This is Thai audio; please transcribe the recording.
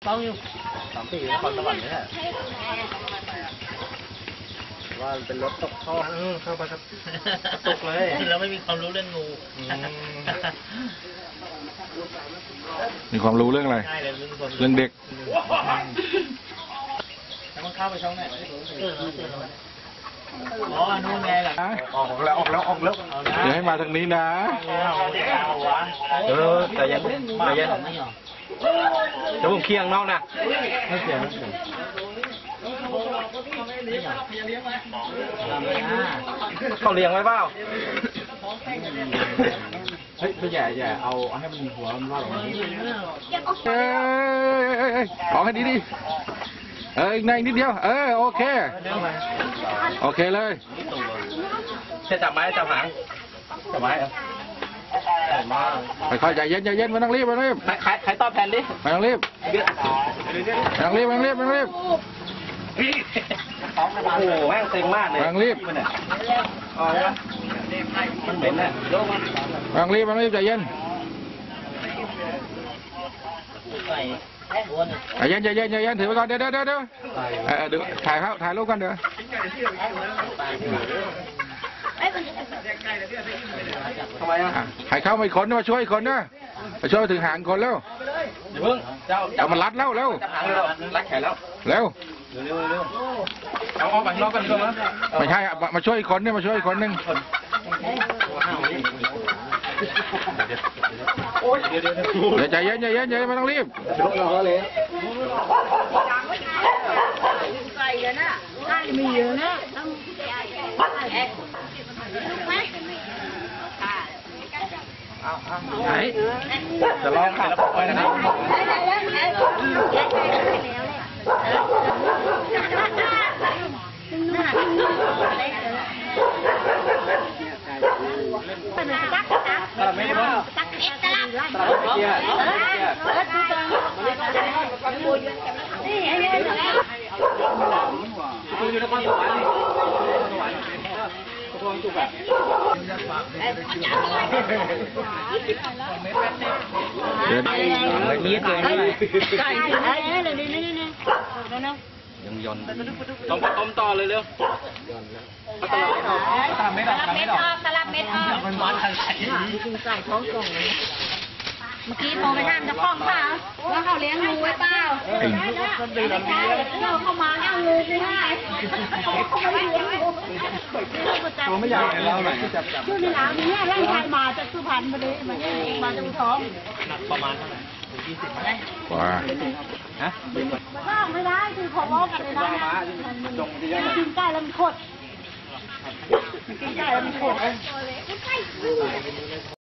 ต้องอยู่3 ปีนครสวรรค์นี่แหละว่าเป็นรถตกท่อเข้าไปครับตกเลยแล้วไม่มีความรู้เรื่องงูมีความรู้เรื่องอะไรเรื่องเด็กแล้วมันเข้าไปช่องไหนอ๋อนู่นไงล่ะออกแล้วเดี๋ยวให้มาทางนี้นะแต่ยังไม่หรอจะผมเคียงน้องนะไม่เสียเขาเลี้ยงไว้เปล่าเฮ้ยไม่ใหญ่เอาให้มันหัวมันว่าหรอออกให้ดีในนิดเดียวโอเคเลยจะจับไม้จับหางจับไม้ค่อยๆใจเย็นไม่ต้องรีบใครตอบแทนดิไม่ต้องรีบโอ้โหแม่งเต็มมากเลยไม่ต้องรีบมันเหม็นน่ะไม่ต้องรีบใจเย็นถือไปก่อนเดี๋ยวดูถ่ายรูปกันเดี๋ยวทำไมอ่ะให้เข้ามาคนมาช่วยคนนะมาช่วยถึงหางคนแล้วเดี๋ยวเพิ่งเอามันรัดแล้วรัดแขนแล้วเร็วเอาไปนอกกันดีกว่าไม่ใช่มาช่วยคนนึงเดี๋ยวใจเย็นไม่ต้องรีบใส่เลยนะใช่มีเยอะนะไหนจะลองขับไปนะครับไม่ได้ตักเอ็กซ์ตลับอยู่นครสวรรค์ทวงจุกแบบนี่ตัวนี้ไก่เลยนี่ยังยนต้องต้มต่อเลยเร็วตลับเม็ดออกมันร้อนทันใส่ใส่ท้องกล่องเลยเมื่อกี้โทรไปถามเจ้าของค่ะว่าเขาเลี้ยงงูไว้เปล่าเราเข้ามาเอางูไม่ได้ตัวไม่ใหญ่แล้วไหนช่วงนี้หนาวนี้ร่างกายมาจากสุพรรณมาเลยมาจากท้องหนักประมาณเท่าไหร่20ไหมว้าฮะไม่ได้คือขอบอกกันเลยนะกินไก่แล้วมันขดกินไก่แล้วมันขด